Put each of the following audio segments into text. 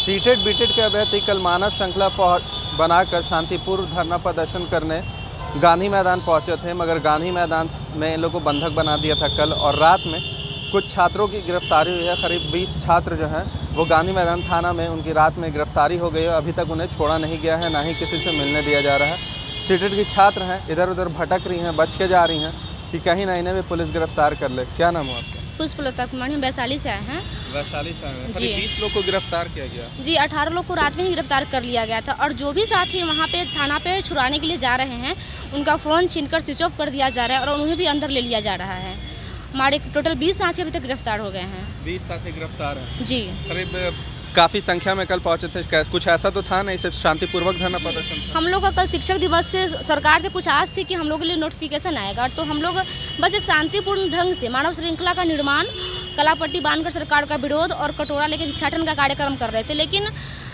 Seated बीटेड के अभ्यर्थी कल मानव श्रृंखला बनाकर शांतिपूर्ण धरना प्रदर्शन करने गांधी मैदान पहुंचे थे, मगर गांधी मैदान में इन लोगों को बंधक बना दिया था कल। और रात में कुछ छात्रों की गिरफ्तारी हुई है। करीब 20 छात्र जो हैं वो गांधी मैदान थाना में उनकी रात में गिरफ्तारी हो गई है। अभी तक उन्हें छोड़ा नहीं गया है, ना ही किसी से मिलने दिया जा रहा है। सीटेड की छात्र हैं, इधर उधर भटक रही हैं, बच के जा रही हैं कि कहीं ना इन्हें भी पुलिस गिरफ्तार कर ले। क्या नाम है आपका? पुष्पलता कुमारी, हम वैशाली से आए हैं। वैशाली से आए हैं। 20 लोग को गिरफ्तार किया गया जी। 18 लोग को रात में ही गिरफ्तार कर लिया गया था और जो भी साथी वहाँ पे थाना पे छुड़ाने के लिए जा रहे हैं उनका फ़ोन छीनकर स्विच ऑफ कर दिया जा रहा है और उन्हें भी अंदर ले लिया जा रहा है। हमारे टोटल 20 साथी अभी तक गिरफ्तार हो गए हैं। 20 साथी गिरफ्तार हैं जी। करीब काफ़ी संख्या में कल पहुँचे थे। कुछ ऐसा तो था नहीं, सिर्फ शांतिपूर्वक धरना प्रदर्शन? हम लोग का कल शिक्षक दिवस से सरकार से कुछ आस थी कि हम लोग के लिए नोटिफिकेशन आएगा, तो हम लोग बस एक शांतिपूर्ण ढंग से मानव श्रृंखला का निर्माण, कलापट्टी बांधकर सरकार का विरोध और कटोरा लेकर भिक्षाटन का कार्यक्रम कर रहे थे। लेकिन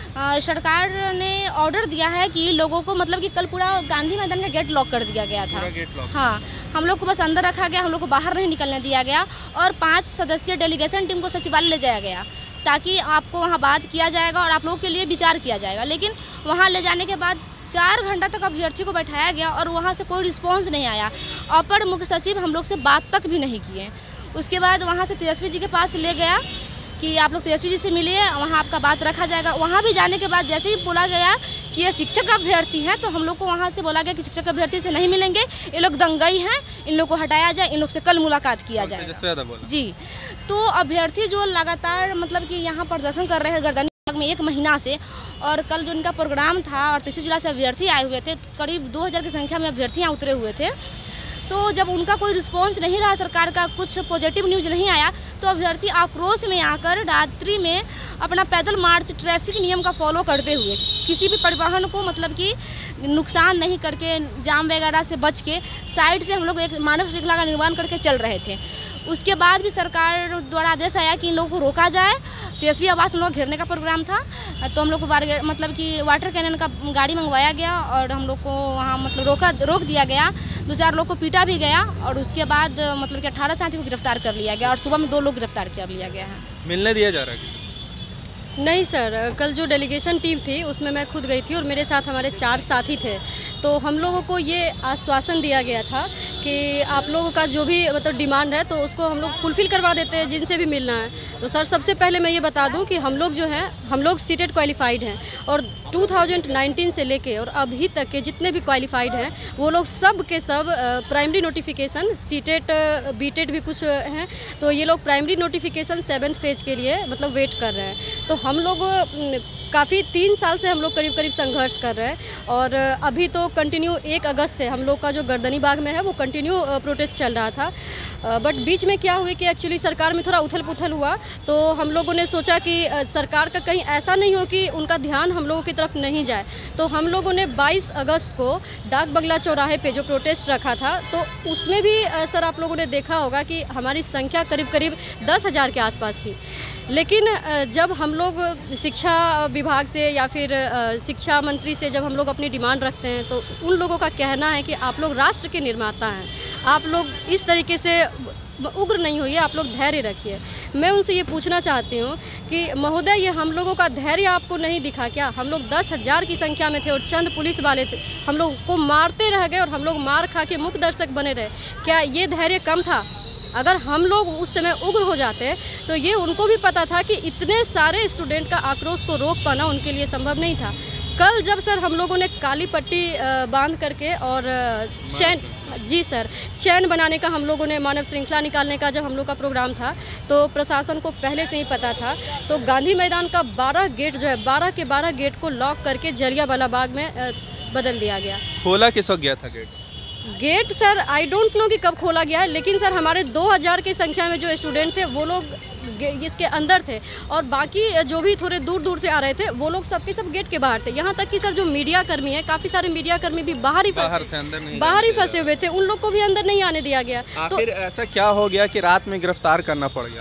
सरकार ने ऑर्डर दिया है कि लोगों को मतलब कि कल पूरा गांधी मैदान का गेट लॉक कर दिया गया था। हाँ, हम लोग को बस अंदर रखा गया, हम लोग को बाहर नहीं निकलने दिया गया और 5 सदस्यीय डेलीगेशन टीम को सचिवालय ले जाया गया ताकि आपको वहाँ बात किया जाएगा और आप लोगों के लिए विचार किया जाएगा। लेकिन वहाँ ले जाने के बाद 4 घंटा तक अभ्यर्थी को बैठाया गया और वहाँ से कोई रिस्पॉन्स नहीं आया। अपर मुख्य सचिव हम लोग से बात तक भी नहीं किए। उसके बाद वहाँ से तेजस्वी जी के पास ले गया कि आप लोग तेजस्वी जी से मिलिए, वहाँ आपका बात रखा जाएगा। वहाँ भी जाने के बाद जैसे ही बोला गया कि ये शिक्षक अभ्यर्थी हैं, तो हम लोग को वहाँ से बोला गया कि शिक्षक अभ्यर्थी से नहीं मिलेंगे, ये लोग दंगई हैं, इन लोग को हटाया जाए, इन लोग से कल मुलाकात किया जाए। जी। तो अभ्यर्थी जो लगातार मतलब कि यहाँ प्रदर्शन कर रहे हैं गर्दनी बाग में 1 महीना से, और कल जो इनका प्रोग्राम था और 33 जिला से अभ्यर्थी आए हुए थे, करीब 2000 की संख्या में अभ्यर्थी यहाँ उतरे हुए थे। तो जब उनका कोई रिस्पांस नहीं रहा, सरकार का कुछ पॉजिटिव न्यूज़ नहीं आया, तो अभ्यर्थी आक्रोश में आकर रात्रि में अपना पैदल मार्च ट्रैफिक नियम का फॉलो करते हुए किसी भी परिवहन को मतलब कि नुकसान नहीं करके, जाम वगैरह से बच के साइड से हम लोग एक मानव श्रृंखला का निर्माण करके चल रहे थे। उसके बाद भी सरकार द्वारा आदेश आया कि इन लोगों को रोका जाए। तेजस्वी आवास हम लोग घेरने का प्रोग्राम था, तो हम लोग को मतलब कि वाटर कैनन का गाड़ी मंगवाया गया और हम लोग को वहाँ मतलब रोक दिया गया। 2-4 लोग को पीटा भी गया और उसके बाद मतलब कि 18 साथी को गिरफ्तार कर लिया गया और सुबह में 2 लोग गिरफ्तार कर लिया गया है। मिलने दिया जा रहा है? नहीं सर, कल जो डेलीगेशन टीम थी उसमें मैं खुद गई थी और मेरे साथ हमारे 4 साथी थे। तो हम लोगों को ये आश्वासन दिया गया था कि आप लोगों का जो भी मतलब डिमांड है तो उसको हम लोग फुलफ़िल करवा देते हैं, जिनसे भी मिलना है। तो सर सबसे पहले मैं ये बता दूं कि हम लोग जो हैं, हम लोग सीटेड क्वालिफाइड हैं और 2019 से लेके और अभी तक के जितने भी क्वालिफाइड हैं वो लोग सब के सब प्राइमरी नोटिफिकेशन, सीटेड बीटेड भी कुछ हैं, तो ये लोग प्राइमरी नोटिफिकेशन 7th फेज के लिए मतलब वेट कर रहे हैं। तो हम लोग काफ़ी 3 साल से हम लोग करीब संघर्ष कर रहे हैं और अभी तो कंटिन्यू 1 अगस्त से हम लोग का जो गर्दनी बाग में है वो कंटिन्यू प्रोटेस्ट चल रहा था। बट बीच में क्या हुआ कि एक्चुअली सरकार में थोड़ा उथल पुथल हुआ, तो हम लोगों ने सोचा कि सरकार का कहीं ऐसा नहीं हो कि उनका ध्यान हम लोगों की तरफ नहीं जाए। तो हम लोगों ने 22 अगस्त को डाक बंगला चौराहे पे जो प्रोटेस्ट रखा था, तो उसमें भी सर आप लोगों ने देखा होगा कि हमारी संख्या करीब 10,000 के आसपास थी। लेकिन जब हम लोग शिक्षा विभाग से या फिर शिक्षा मंत्री से जब हम लोग अपनी डिमांड रखते हैं, तो उन लोगों का कहना है कि आप लोग राष्ट्र के निर्माता हैं, आप लोग इस तरीके से उग्र नहीं होइए, आप लोग धैर्य रखिए। मैं उनसे ये पूछना चाहती हूँ कि महोदय, ये हम लोगों का धैर्य आपको नहीं दिखा क्या? हम लोग 10,000 की संख्या में थे और चंद पुलिस वाले थे, हम लोग को मारते रह गए और हम लोग मार खा के मुख्य दर्शक बने रहे। क्या ये धैर्य कम था? अगर हम लोग उस समय उग्र हो जाते तो ये उनको भी पता था कि इतने सारे स्टूडेंट का आक्रोश को रोक पाना उनके लिए संभव नहीं था। कल जब सर हम लोगों ने काली पट्टी बांध करके और चैन बनाने का हम लोगों ने मानव श्रृंखला निकालने का जब हम लोग का प्रोग्राम था, तो प्रशासन को पहले से ही पता था। तो गांधी मैदान का 12 गेट जो है, 12 के 12 गेट को लॉक करके जलियांवाला बाग में बदल दिया गया। खोला किस वक्त गया था gate sir I don't know कि कब खोला गया है, लेकिन सर हमारे 2000 की संख्या में जो स्टूडेंट थे वो लोग इसके अंदर थे और बाकी जो भी थोड़े दूर से आ रहे थे वो लोग सबके सब गेट के बाहर थे। यहाँ तक कि सर जो मीडिया कर्मी है, काफ़ी सारे मीडिया कर्मी भी बाहर ही फंसे हुए थे, उन लोग को भी अंदर नहीं आने दिया गया। आखिर ऐसा क्या हो गया कि रात में गिरफ्तार करना पड़ गया आप लोगों को?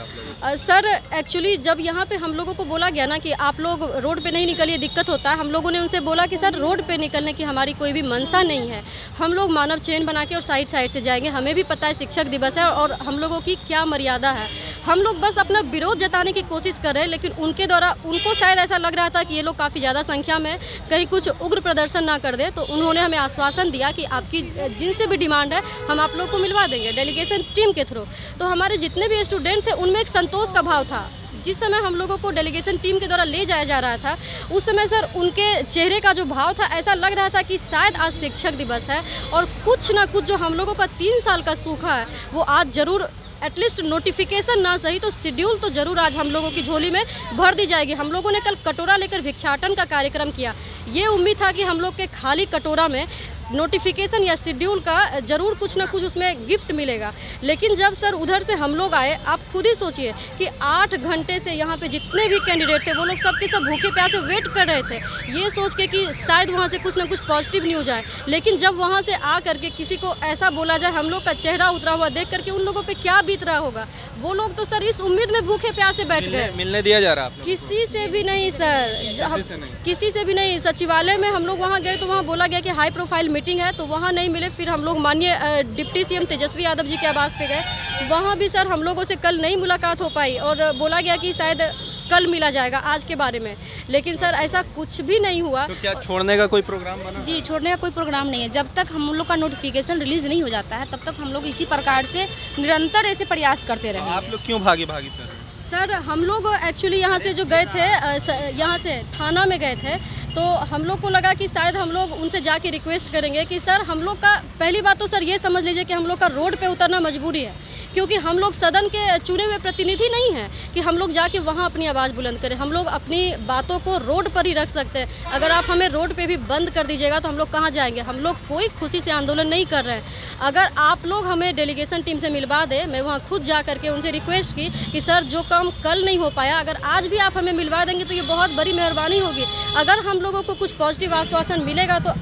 सर एक्चुअली जब यहाँ पे हम लोगों को बोला गया ना कि आप लोग रोड पे नहीं निकलिए, दिक्कत होता है, हम लोगों ने उनसे बोला कि सर रोड पे निकलने की हमारी कोई भी मंशा नहीं है, हम लोग मानव चेन बना के और साइड साइड से जाएंगे। हमें भी पता है शिक्षक दिवस है और हम लोगों की क्या मर्यादा है, हम लोग बस अपना विरोध जताने की कोशिश कर रहे हैं। लेकिन उनके द्वारा उनको शायद ऐसा लग रहा था कि ये लोग काफ़ी ज़्यादा संख्या में कहीं कुछ उग्र प्रदर्शन ना कर दे, तो उन्होंने हमें आश्वासन दिया कि आपकी जिनसे भी डिमांड है हम आप लोग को मिलवा देंगे डेलीगेशन टीम के थ्रू। तो हमारे जितने भी स्टूडेंट थे उनमें एक संतोष का भाव था। जिस समय हम लोगों को डेलीगेशन टीम के द्वारा ले जाया जा रहा था उस समय सर उनके चेहरे का जो भाव था, ऐसा लग रहा था कि शायद आज शिक्षक दिवस है और कुछ ना कुछ जो हम लोगों का 3 साल का सूखा है वो आज ज़रूर एटलीस्ट नोटिफिकेशन ना सही तो शेड्यूल तो ज़रूर आज हम लोगों की झोली में भर दी जाएगी। हम लोगों ने कल कटोरा लेकर भिक्षाटन का कार्यक्रम किया, ये उम्मीद था कि हम लोग के खाली कटोरा में नोटिफिकेशन या शेड्यूल का ज़रूर कुछ ना कुछ उसमें गिफ्ट मिलेगा। लेकिन जब सर उधर से हम लोग आए, आप खुद ही सोचिए कि 8 घंटे से यहाँ पे जितने भी कैंडिडेट थे वो लोग सबके सब भूखे प्यासे वेट कर रहे थे, ये सोच के कि शायद वहाँ से कुछ ना कुछ पॉजिटिव न्यूज़ आए। लेकिन जब वहाँ से आ करके किसी को ऐसा बोला जाए, हम लोग का चेहरा उतरा हुआ देख करके उन लोगों पर क्या बीत रहा होगा। वो लोग तो सर इस उम्मीद में भूखे प्यासे बैठ गए। मिलने दिया जा रहा है किसी से भी नहीं सर, किसी से भी नहीं। सचिवालय में हम लोग वहाँ गए तो वहाँ बोला गया कि हाई प्रोफाइल मीटिंग है, तो वहाँ नहीं मिले। फिर हम लोग माननीय डिप्टी सीएम तेजस्वी यादव जी के आवास पे गए, वहाँ भी सर हम लोगों से कल नहीं मुलाकात हो पाई और बोला गया कि शायद कल मिला जाएगा आज के बारे में। लेकिन सर ऐसा कुछ भी नहीं हुआ। तो क्या छोड़ने का कोई प्रोग्राम बना? जी, छोड़ने का कोई प्रोग्राम नहीं है। जब तक हम लोग का नोटिफिकेशन रिलीज नहीं हो जाता है तब तक हम लोग इसी प्रकार से निरंतर ऐसे प्रयास करते रहे। आप लोग क्यों भागी कर रहे हैं? सर हम लोग एक्चुअली यहाँ से जो गए थे, यहाँ से थाना में गए थे, तो हम लोग को लगा कि शायद हम लोग उनसे जाके रिक्वेस्ट करेंगे कि सर हम लोग का पहली बात तो सर ये समझ लीजिए कि हम लोग का रोड पे उतरना मजबूरी है, क्योंकि हम लोग सदन के चुने हुए प्रतिनिधि नहीं हैं कि हम लोग जाके वहाँ अपनी आवाज़ बुलंद करें। हम लोग अपनी बातों को रोड पर ही रख सकते हैं। अगर आप हमें रोड पे भी बंद कर दीजिएगा तो हम लोग कहाँ जाएंगे? हम लोग कोई खुशी से आंदोलन नहीं कर रहे हैं। अगर आप लोग हमें डेलीगेशन टीम से मिलवा दें, मैं वहाँ खुद जा करके उनसे रिक्वेस्ट की कि सर जो काम कल नहीं हो पाया, अगर आज भी आप हमें मिलवा देंगे तो ये बहुत बड़ी मेहरबानी होगी। अगर हम लोगों को कुछ पॉजिटिव आश्वासन मिलेगा तो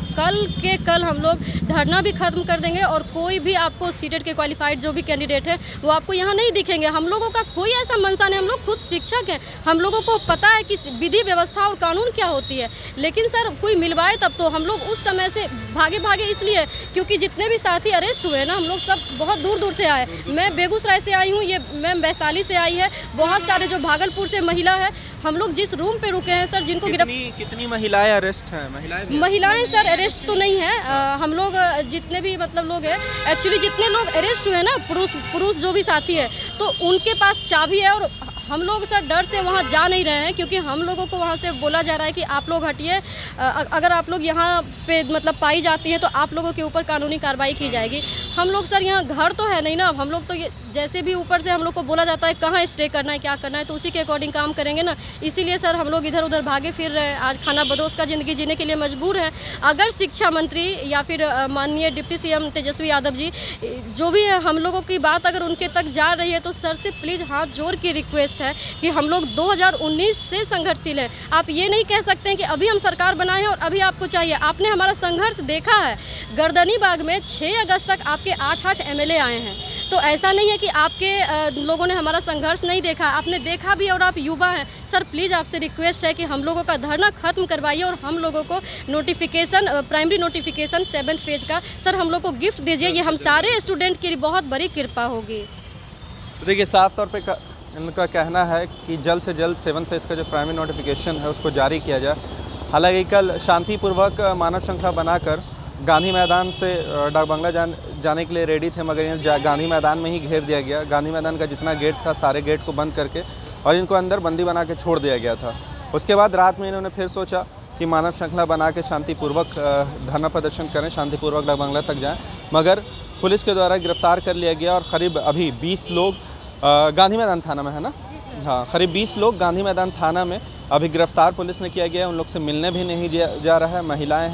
कल हम लोग धरना भी खत्म कर देंगे और कोई भी आपको सीटेट के क्वालिफाइड जो भी कैंडिडेट है वो आपको यहाँ नहीं दिखेंगे। हम लोगों का कोई ऐसा मंशा नहीं, हम लोग खुद शिक्षक हैं, हम लोगों को पता है कि विधि व्यवस्था और कानून क्या होती है। लेकिन सर कोई मिलवाए तब तो हम लोग उस समय से भागे इसलिए क्योंकि जितने भी साथी अरेस्ट हुए ना, हम लोग सब बहुत दूर दूर से आए। मैं बेगूसराय से आई हूँ, ये मैम वैशाली से आई है, बहुत सारे जो भागलपुर से महिला है। हम लोग जिस रूम पे रुके हैं सर, जिनको कितनी महिलाएं अरेस्ट हैं? महिलाएं सर अरेस्ट तो नहीं है। हम लोग जितने भी मतलब लोग हैं, एक्चुअली जितने लोग अरेस्ट हुए ना, पुरुष जो भी साथी है, तो उनके पास चाबी है और हम लोग सर डर से वहाँ जा नहीं रहे हैं, क्योंकि हम लोगों को वहाँ से बोला जा रहा है कि आप लोग हटिए, अगर आप लोग यहाँ पे मतलब पाई जाती हैं तो आप लोगों के ऊपर कानूनी कार्रवाई की जाएगी। हम लोग सर यहाँ घर तो है नहीं ना, हम लोग तो ये जैसे भी ऊपर से हम लोग को बोला जाता है कहाँ स्टे करना है, क्या करना है, तो उसी के अकॉर्डिंग काम करेंगे ना। इसीलिए सर हम लोग इधर उधर भागे फिर रहे हैं, आज खाना बदोश का ज़िंदगी जीने के लिए मजबूर हैं। अगर शिक्षा मंत्री या फिर माननीय डिप्टी सीएम तेजस्वी यादव जी जो भी है, हम लोगों की बात अगर उनके तक जा रही है तो सर से प्लीज़ हाथ जोड़ के रिक्वेस्ट है कि हम लोग 2019 से संघर्षशील हैं। आप ये नहीं कह सकते हैं कि अभी हम सरकार बनाए हैं और अभी आपको चाहिए। आपने हमारा संघर्ष देखा है, गर्दनी बाग में 6 अगस्त तक आपके 8 एमएलए आए हैं, तो ऐसा नहीं है कि आपके लोगों ने हमारा संघर्ष नहीं देखा, आपने देखा भी और आप युवा हैं। सर प्लीज़ आपसे रिक्वेस्ट है कि हम लोगों का धरना खत्म करवाइए और हम लोगों को notification, primary notification 7th phase का सर हम लोग को गिफ्ट दीजिए। ये हम सारे स्टूडेंट के लिए बहुत बड़ी कृपा होगी। देखिए, साफ तौर पे इनका कहना है कि जल्द से जल्द 7th फेज का जो प्राइमरी नोटिफिकेशन है उसको जारी किया जाए। हालांकि कल शांतिपूर्वक मानव श्रृंखला बनाकर गांधी मैदान से डाक बंगला जाने के लिए रेडी थे, मगर यहाँ गांधी मैदान में ही घेर दिया गया। गांधी मैदान का जितना गेट था सारे गेट को बंद करके और इनको अंदर बंदी बना के छोड़ दिया गया था। उसके बाद रात में इन्होंने फिर सोचा कि मानव श्रृंखला बना के शांतिपूर्वक धरना प्रदर्शन करें, शांतिपूर्वक डाक बंगला तक जाएँ, मगर पुलिस के द्वारा गिरफ्तार कर लिया गया और क़रीब अभी 20 लोग गांधी मैदान थाना में है ना, हाँ, करीब 20 लोग गांधी मैदान थाना में अभी गिरफ्तार पुलिस ने किया गया है। उन लोग से मिलने भी नहीं जा रहा है। महिलाएं हैं,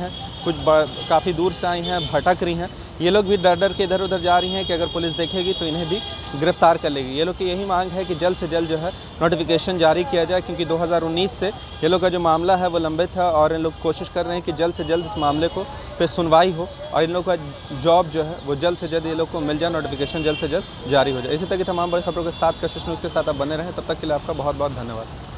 कुछ काफ़ी दूर से आई हैं, भटक रही हैं। ये लोग भी डर डर के इधर उधर जा रही हैं कि अगर पुलिस देखेगी तो इन्हें भी गिरफ्तार कर लेगी। ये लोग की यही मांग है कि जल्द से जल्द जो है नोटिफिकेशन जारी किया जाए, क्योंकि 2019 से ये लोग का जो मामला है वो लंबित है और इन लोग कोशिश कर रहे हैं कि जल्द से जल्द इस मामले को पे सुनवाई हो और इन लोग का जॉब जो है वो जल्द से जल्द ये लोग को मिल जाए, नोटिफिकेशन जल्द से जल्द जारी हो जाए। इसी तरह की तमाम बड़ी खबरों के साथ कशिश न्यूज़ के साथ आप बने रहें। तब तक के लिए आपका बहुत बहुत धन्यवाद।